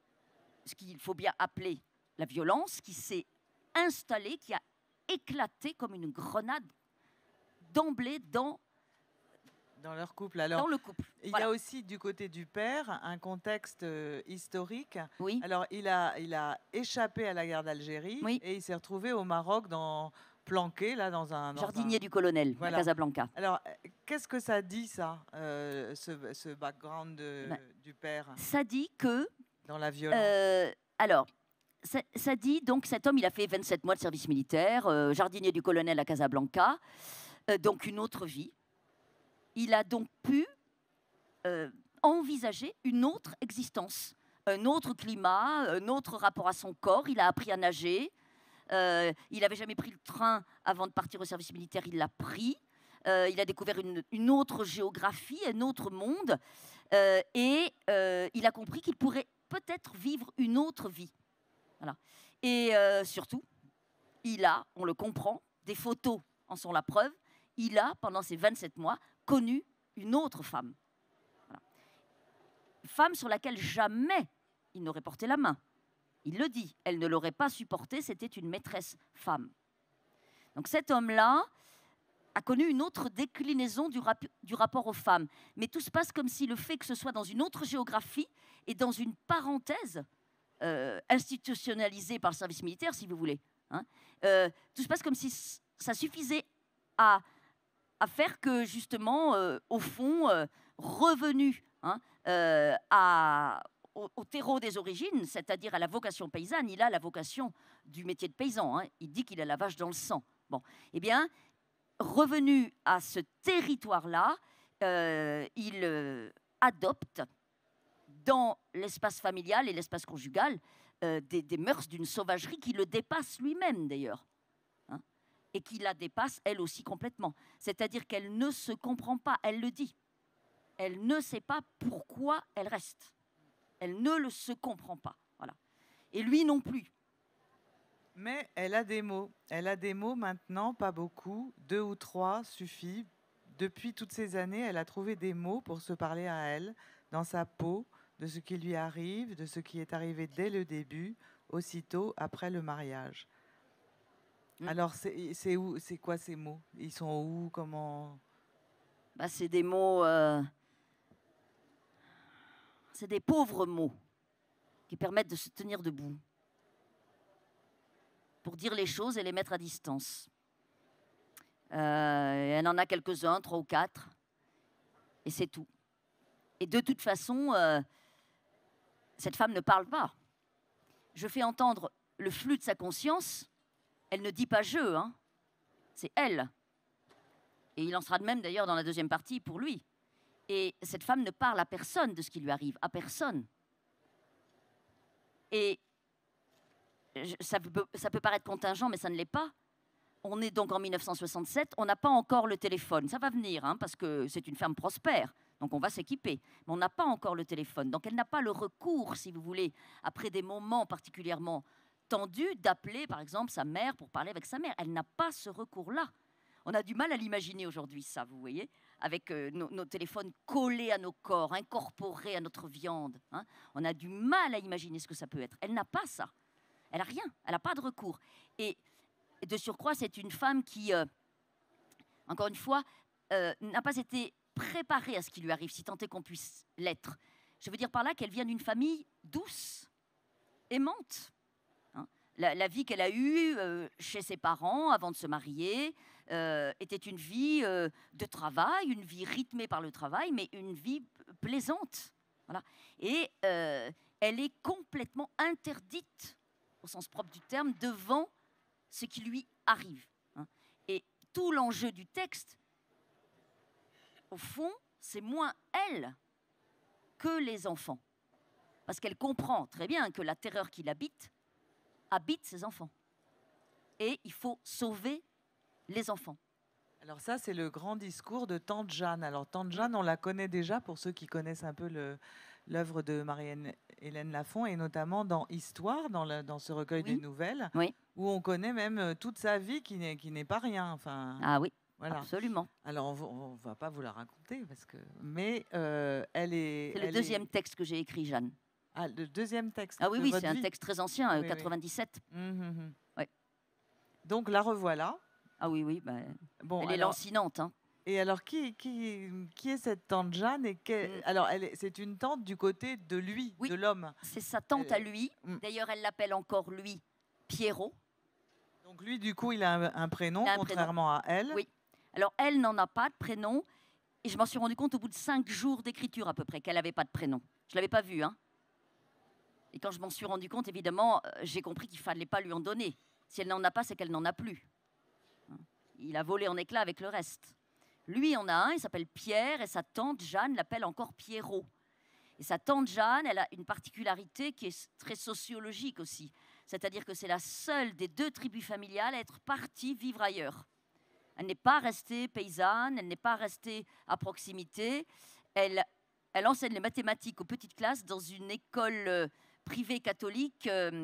ce qu'il faut bien appeler la violence qui s'est installée, qui a éclaté comme une grenade d'emblée dans leur couple. Alors, dans le couple. Il y a aussi du côté du père un contexte historique. Oui. Alors, il a échappé à la guerre d'Algérie et il s'est retrouvé au Maroc planqué là dans un jardinier du colonel à Casablanca. Alors, qu'est-ce que ça dit ça, ce background du père? Ça dit que dans la violence. Alors, ça dit donc cet homme, il a fait 27 mois de service militaire, jardinier du colonel à Casablanca, donc une autre vie. Il a donc pu envisager une autre existence, un autre climat, un autre rapport à son corps. Il a appris à nager. Il n'avait jamais pris le train avant de partir au service militaire. Il l'a pris. Il a découvert une autre géographie, un autre monde. Et il a compris qu'il pourrait peut-être vivre une autre vie. Voilà. Et surtout, il a, on le comprend, des photos en sont la preuve, il a, pendant ces 27 mois, connu une autre femme. Voilà. Femme sur laquelle jamais il n'aurait porté la main. Il le dit, elle ne l'aurait pas supporté, c'était une maîtresse femme. Donc cet homme-là a connu une autre déclinaison du rapport aux femmes. Mais tout se passe comme si le fait que ce soit dans une autre géographie et dans une parenthèse institutionnalisée par le service militaire, si vous voulez, hein, tout se passe comme si ça suffisait à faire que, justement, au fond, revenu au terreau des origines, c'est-à-dire à la vocation paysanne. Il a la vocation du métier de paysan. Il dit qu'il a la vache dans le sang. Bon, eh bien, revenu à ce territoire-là, il adopte dans l'espace familial et l'espace conjugal des mœurs d'une sauvagerie qui le dépasse lui-même d'ailleurs, et qui la dépasse elle aussi complètement. C'est-à-dire qu'elle ne se comprend pas, elle le dit. Elle ne sait pas pourquoi elle reste. Elle ne se comprend pas. Voilà. Et lui non plus. Mais elle a des mots. Elle a des mots maintenant, pas beaucoup. 2 ou 3 suffit. Depuis toutes ces années, elle a trouvé des mots pour se parler à elle, dans sa peau, de ce qui lui arrive, de ce qui est arrivé dès le début, aussitôt après le mariage. Alors, c'est où, c'est quoi ces mots? Ils sont où? Comment? C'est des mots... c'est des pauvres mots qui permettent de se tenir debout pour dire les choses et les mettre à distance. Elle en a quelques-uns, 3 ou 4, et c'est tout. Et de toute façon, cette femme ne parle pas. Je fais entendre le flux de sa conscience. Elle ne dit pas « je », c'est elle. Et il en sera de même d'ailleurs dans la deuxième partie pour lui. Et cette femme ne parle à personne de ce qui lui arrive, à personne. Et ça peut paraître contingent, mais ça ne l'est pas. On est donc en 1967, on n'a pas encore le téléphone. Ça va venir, parce que c'est une femme prospère, donc on va s'équiper. Mais on n'a pas encore le téléphone, donc elle n'a pas le recours, si vous voulez, après des moments particulièrement tendus, d'appeler, par exemple, sa mère pour parler avec sa mère. Elle n'a pas ce recours-là. On a du mal à l'imaginer aujourd'hui, ça, vous voyez, avec nos téléphones collés à nos corps, incorporés à notre viande. On a du mal à imaginer ce que ça peut être. Elle n'a pas ça. Elle n'a rien. Elle n'a pas de recours. Et de surcroît, c'est une femme qui, encore une fois, n'a pas été préparée à ce qui lui arrive, si tant est qu'on puisse l'être. Je veux dire par là qu'elle vient d'une famille douce, aimante. La vie qu'elle a eue chez ses parents avant de se marier était une vie de travail, une vie rythmée par le travail, mais une vie plaisante. Voilà. Et elle est complètement interdite, au sens propre du terme, devant ce qui lui arrive. Et tout l'enjeu du texte, au fond, c'est moins elle que les enfants. Parce qu'elle comprend très bien que la terreur qui l'habite ses enfants. Et il faut sauver les enfants. Alors ça, c'est le grand discours de Tante Jeanne. Alors Tante Jeanne, on la connaît déjà pour ceux qui connaissent un peu l'œuvre de Marie-Hélène Lafon, et notamment dans Histoire, dans ce recueil de nouvelles, où on connaît même toute sa vie qui n'est pas rien. Enfin, ah oui, voilà. Absolument. Alors on ne va pas vous la raconter, mais elle est... C'est le deuxième texte que j'ai écrit, Jeanne. Ah, le deuxième texte. Ah oui, c'est un texte très ancien, 97. Ouais. Donc la revoilà. Ah oui, bon, elle est lancinante. Et alors, qui est cette tante Jeanne alors, c'est une tante du côté de lui, de l'homme. C'est sa tante à lui. D'ailleurs, elle l'appelle encore, lui, Pierrot. Donc lui, du coup, il a un prénom, contrairement à elle. Oui. Alors, elle n'en a pas de prénom. Et je m'en suis rendu compte au bout de 5 jours d'écriture, à peu près, qu'elle n'avait pas de prénom. Je ne l'avais pas vu, Et quand je m'en suis rendu compte, évidemment, j'ai compris qu'il ne fallait pas lui en donner. Si elle n'en a pas, c'est qu'elle n'en a plus. Il a volé en éclats avec le reste. Lui en a un, il s'appelle Pierre, et sa tante Jeanne l'appelle encore Pierrot. Et sa tante Jeanne, elle a une particularité qui est très sociologique aussi. C'est-à-dire que c'est la seule des 2 tribus familiales à être partie vivre ailleurs. Elle n'est pas restée paysanne, elle n'est pas restée à proximité. Elle enseigne les mathématiques aux petites classes dans une école privée catholique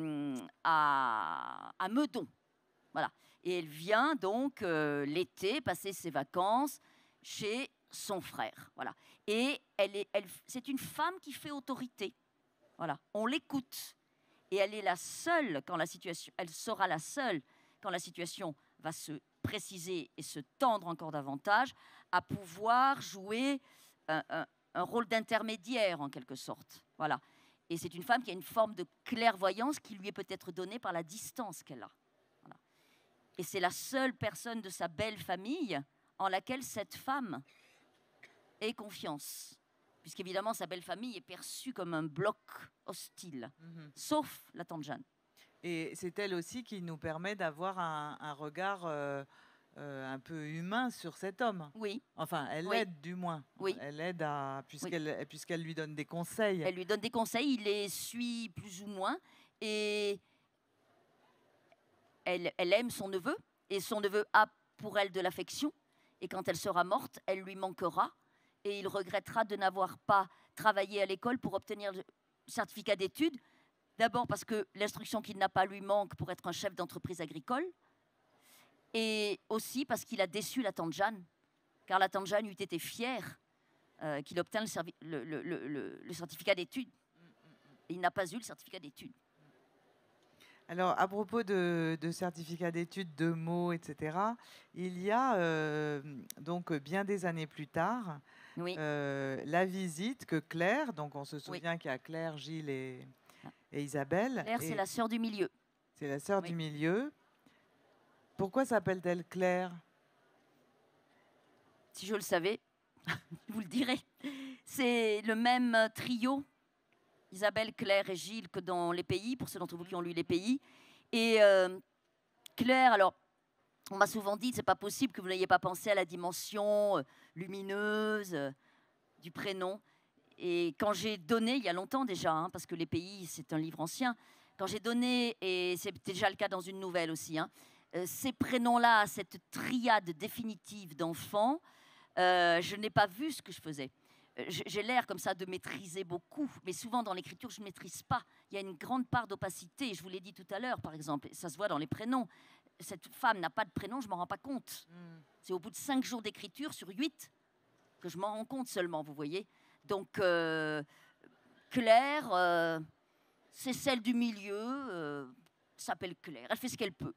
à Meudon. Voilà. Et elle vient donc l'été passer ses vacances chez son frère. Voilà. Et c'est une femme qui fait autorité. Voilà. On l'écoute. Et elle est la seule quand la situation, elle sera la seule quand la situation va se préciser et se tendre encore davantage, à pouvoir jouer un rôle d'intermédiaire en quelque sorte. Voilà. Et c'est une femme qui a une forme de clairvoyance qui lui est peut-être donnée par la distance qu'elle a. Voilà. Et c'est la seule personne de sa belle famille en laquelle cette femme ait confiance. puisqu'évidemment sa belle famille est perçue comme un bloc hostile, sauf la tante Jeanne. Et c'est elle aussi qui nous permet d'avoir un regard un peu humain sur cet homme. Oui. Enfin, elle Oui. l'aide du moins. Oui. Elle aide à, puisqu'elle lui donne des conseils. Elle lui donne des conseils, il les suit plus ou moins, et elle aime son neveu, et son neveu a pour elle de l'affection, et quand elle sera morte, elle lui manquera, et il regrettera de n'avoir pas travaillé à l'école pour obtenir le certificat d'études, d'abord parce que l'instruction qu'il n'a pas lui manque pour être un chef d'entreprise agricole, et aussi parce qu'il a déçu la tante Jeanne, car la tante Jeanne eût été fière qu'il obtint le certificat d'études. Il n'a pas eu le certificat d'études. Alors, à propos de certificat d'études, de mots, etc., il y a donc bien des années plus tard Oui. la visite que Claire, donc on se souvient qu'il y a Claire, Gilles et Isabelle. Claire, c'est la sœur du milieu. C'est la sœur du milieu. Pourquoi s'appelle-t-elle Claire? Si je le savais, je vous le dirais. C'est le même trio, Isabelle, Claire et Gilles, que dans Les Pays, pour ceux d'entre vous qui ont lu Les Pays. Et Claire, alors, on m'a souvent dit, c'est pas possible que vous n'ayez pas pensé à la dimension lumineuse du prénom. Et quand j'ai donné, il y a longtemps déjà, hein, parce que Les Pays, c'est un livre ancien, quand j'ai donné, et c'est déjà le cas dans une nouvelle aussi, hein, ces prénoms-là, cette triade définitive d'enfants, je n'ai pas vu ce que je faisais. J'ai l'air comme ça de maîtriser beaucoup, mais souvent dans l'écriture, je ne maîtrise pas. Il y a une grande part d'opacité, je vous l'ai dit tout à l'heure, par exemple, ça se voit dans les prénoms. Cette femme n'a pas de prénom, je ne m'en rends pas compte. C'est au bout de 5 jours d'écriture sur 8 que je m'en rends compte seulement, vous voyez. Donc, Claire, c'est celle du milieu, s'appelle Claire, elle fait ce qu'elle peut.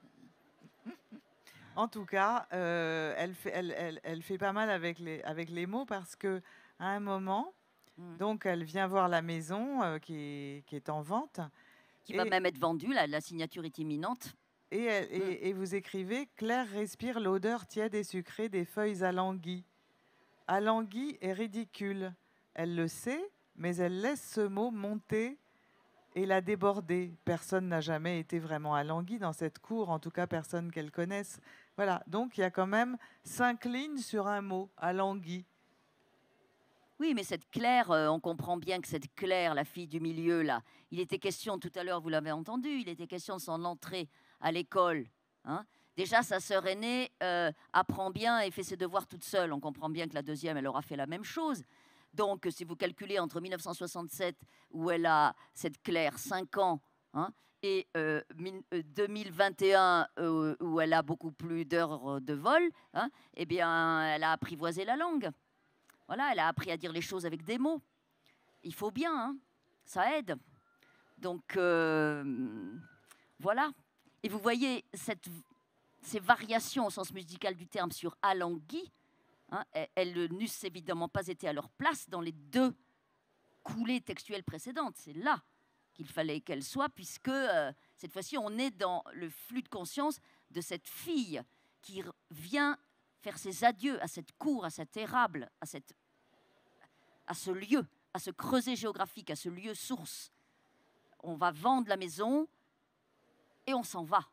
En tout cas, elle fait pas mal avec les mots parce que à un moment, donc elle vient voir la maison qui est en vente. Qui va même être vendue, la signature est imminente. Et vous écrivez « Claire respire l'odeur tiède et sucrée des feuilles alanguies. Alanguie est ridicule. Elle le sait, mais elle laisse ce mot monter et la déborder. Personne n'a jamais été vraiment alangui dans cette cour, en tout cas personne qu'elle connaisse. » Voilà, donc il y a quand même 5 lignes sur un mot, alangui. Oui, mais cette Claire, on comprend bien que cette Claire, la fille du milieu, là, il était question, tout à l'heure, vous l'avez entendu, il était question de son entrée à l'école. Hein. Déjà, sa sœur aînée apprend bien et fait ses devoirs toute seule. On comprend bien que la deuxième, elle aura fait la même chose. Donc, si vous calculez entre 1967, où elle a, cette Claire, 5 ans, hein, et 2021, où elle a beaucoup plus d'heures de vol, hein, eh bien, elle a apprivoisé la langue. Voilà, elle a appris à dire les choses avec des mots. Il faut bien, hein, ça aide. Donc, voilà. Et vous voyez ces variations au sens musical du terme sur alangui, hein, elles n'eussent évidemment pas été à leur place dans les 2 coulées textuelles précédentes. C'est là qu'il fallait qu'elles soient, puisque cette fois-ci, on est dans le flux de conscience de cette fille qui vient faire ses adieux à cette cour, à cet érable, à ce lieu, à ce creuset géographique, à ce lieu source. On va vendre la maison et on s'en va.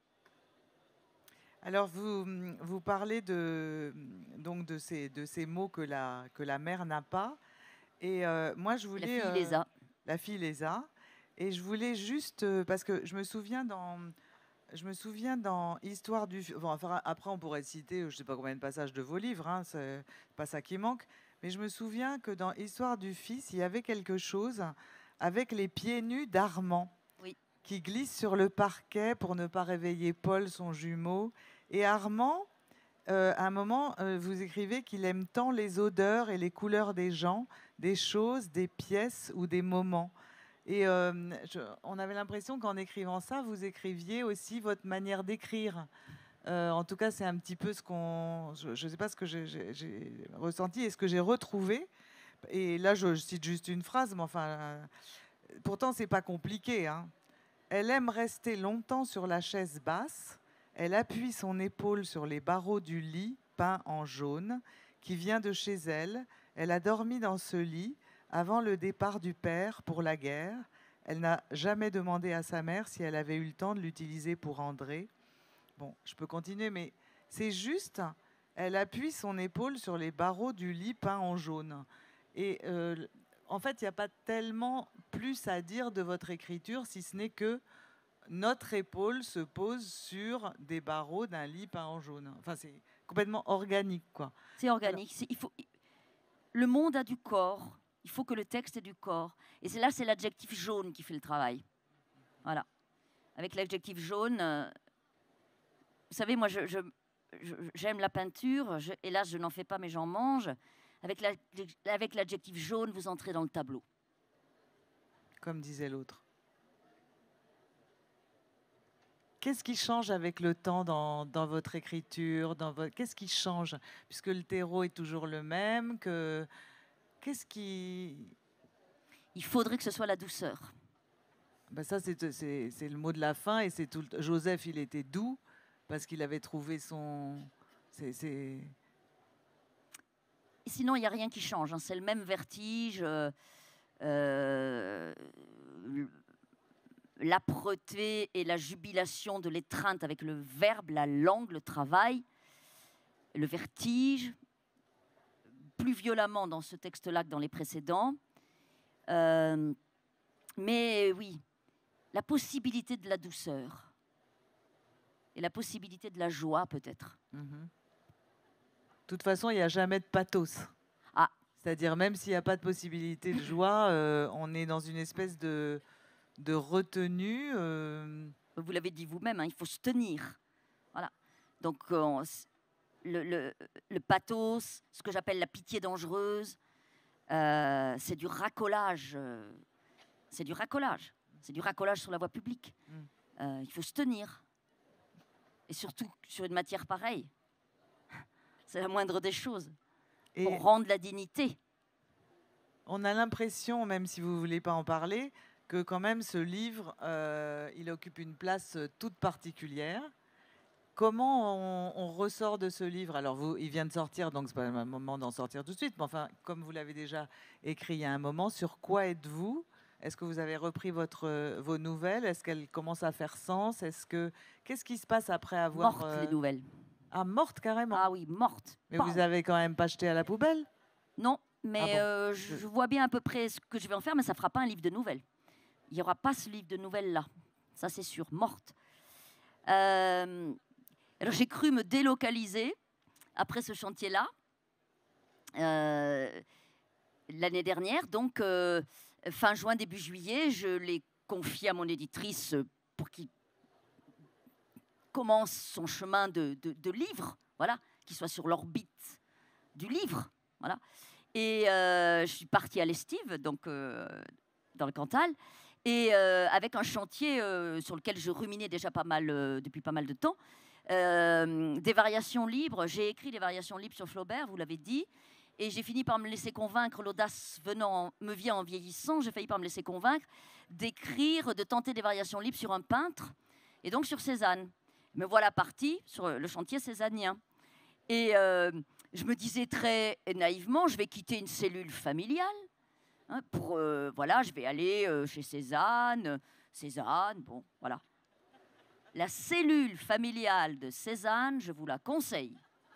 Alors, vous parlez donc de ces mots que la mère n'a pas. Et moi, je voulais... La fille les a. La fille les a. Et je voulais juste... parce que je me souviens dans Histoire du... Bon, enfin, après, on pourrait citer, je ne sais pas combien de passages de vos livres, hein, c'est pas ça qui manque. Mais je me souviens que dans Histoire du Fils, il y avait quelque chose avec les pieds nus d'Armand, qui glisse sur le parquet pour ne pas réveiller Paul, son jumeau. Et Armand, à un moment, vous écrivez qu'il aime tant les odeurs et les couleurs des gens, des choses, des pièces ou des moments. Et on avait l'impression qu'en écrivant ça, vous écriviez aussi votre manière d'écrire. En tout cas, c'est un petit peu ce qu'on... Je ne sais pas ce que j'ai ressenti et ce que j'ai retrouvé. Et là, je cite juste une phrase, mais enfin... pourtant, ce n'est pas compliqué, hein. Elle aime rester longtemps sur la chaise basse. Elle appuie son épaule sur les barreaux du lit peint en jaune qui vient de chez elle. Elle a dormi dans ce lit avant le départ du père pour la guerre. Elle n'a jamais demandé à sa mère si elle avait eu le temps de l'utiliser pour André. Bon, je peux continuer, mais c'est juste, elle appuie son épaule sur les barreaux du lit peint en jaune. Et en fait, il n'y a pas tellement plus à dire de votre écriture, si ce n'est que notre épaule se pose sur des barreaux d'un lit peint en jaune. Enfin, c'est complètement organique, quoi. C'est organique. Le monde a du corps. Il faut que le texte ait du corps. Et c'est l'adjectif jaune qui fait le travail. Voilà. Avec l'adjectif jaune, vous savez, moi, j'aime la peinture. Hélas, je n'en fais pas, mais j'en mange. Avec l'adjectif jaune, vous entrez dans le tableau. Comme disait l'autre. Qu'est-ce qui change avec le temps dans votre écriture, qu'est-ce qui change? Puisque le terreau est toujours le même, qu'est-ce qui... Il faudrait que ce soit la douceur. Ben ça, c'est le mot de la fin. Et c'est tout. Joseph, il était doux parce qu'il avait trouvé son... Et sinon, il n'y a rien qui change. Hein. C'est le même vertige. L'âpreté et la jubilation de l'étreinte avec le verbe, la langue, le travail, le vertige, plus violemment dans ce texte-là que dans les précédents. Mais oui, la possibilité de la douceur et la possibilité de la joie peut-être. De toute façon, il n'y a jamais de pathos. Ah. C'est-à-dire, même s'il n'y a pas de possibilité de joie, on est dans une espèce de retenue. Vous l'avez dit vous-même, hein, il faut se tenir. Voilà. Donc, le pathos, ce que j'appelle la pitié dangereuse, c'est du racolage. C'est du racolage. C'est du racolage sur la voie publique. Il faut se tenir. Et surtout sur une matière pareille. C'est la moindre des choses. Et pour rendre la dignité. On a l'impression, même si vous ne voulez pas en parler, que quand même ce livre, il occupe une place toute particulière. Comment on ressort de ce livre? Alors, il vient de sortir, donc ce n'est pas le moment d'en sortir tout de suite. Mais enfin, comme vous l'avez déjà écrit il y a un moment, sur quoi êtes-vous? Est-ce que vous avez repris vos nouvelles? Est-ce qu'elles commencent à faire sens? Qu'est-ce qui se passe après avoir... Mortes, les nouvelles. Ah, mortes carrément? Ah oui, mortes. Mais vous avez quand même pas jeté à la poubelle? Non, mais je vois bien à peu près ce que je vais en faire, mais ça ne fera pas un livre de nouvelles. Il n'y aura pas ce livre de nouvelles-là. Ça, c'est sûr, morte. Alors, j'ai cru me délocaliser après ce chantier-là, l'année dernière. Donc, fin juin, début juillet, je l'ai confié à mon éditrice pour qu'il commence son chemin de livre, voilà, qu'il soit sur l'orbite du livre. Voilà. Et je suis partie à l'Estive, donc dans le Cantal, et avec un chantier sur lequel je ruminais déjà pas mal, depuis pas mal de temps, des variations libres. J'ai écrit des variations libres sur Flaubert, vous l'avez dit, et j'ai fini par me laisser convaincre, l'audace me vient en vieillissant, j'ai failli par me laisser convaincre d'écrire, de tenter des variations libres sur un peintre, et donc sur Cézanne. Me voilà partie sur le chantier cézannien. Et je me disais très naïvement, je vais quitter une cellule familiale. Hein, voilà, je vais aller chez Cézanne. Cézanne, bon, voilà. La cellule familiale de Cézanne, je vous la conseille.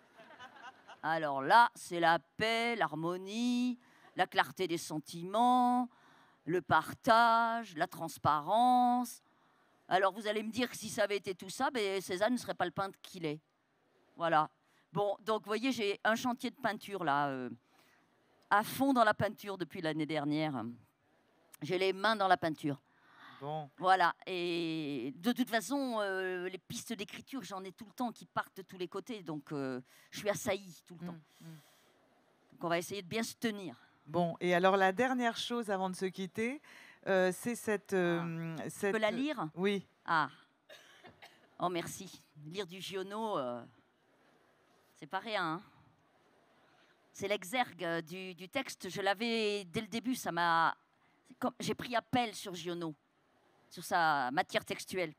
Alors là, c'est la paix, l'harmonie, la clarté des sentiments, le partage, la transparence. Alors, vous allez me dire que si ça avait été tout ça, ben, Cézanne ne serait pas le peintre qu'il est. Voilà. Bon, donc, vous voyez, j'ai un chantier de peinture, là, à fond dans la peinture depuis l'année dernière. J'ai les mains dans la peinture. Bon. Voilà. Et de toute façon, les pistes d'écriture, j'en ai tout le temps qui partent de tous les côtés. Donc, je suis assaillie tout le temps. Donc, on va essayer de bien se tenir. Bon, et alors, la dernière chose avant de se quitter... c'est cette... Tu peux la lire? Oui. Ah. Oh, merci. Lire du Giono, c'est pas rien. Hein. C'est l'exergue du texte. Je l'avais dès le début. Ça m'a... J'ai pris appel sur Giono, sur sa matière textuelle.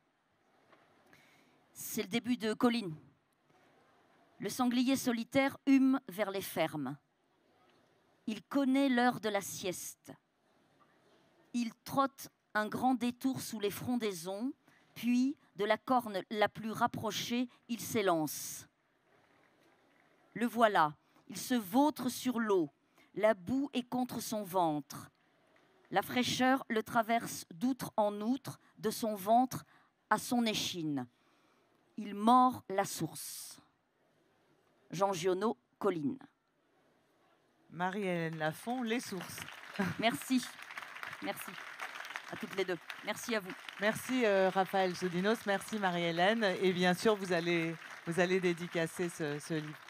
C'est le début de Colline. Le sanglier solitaire hume vers les fermes. Il connaît l'heure de la sieste. Il trotte un grand détour sous les frondaisons, puis, de la corne la plus rapprochée, il s'élance. Le voilà, il se vautre sur l'eau. La boue est contre son ventre. La fraîcheur le traverse d'outre en outre, de son ventre à son échine. Il mord la source. Jean Giono, Colline. Marie-Hélène Lafont, Les sources. Merci. Merci à toutes les deux. Merci à vous. Merci Raphaël Chaudinos, merci Marie-Hélène. Et bien sûr, vous allez dédicacer ce livre.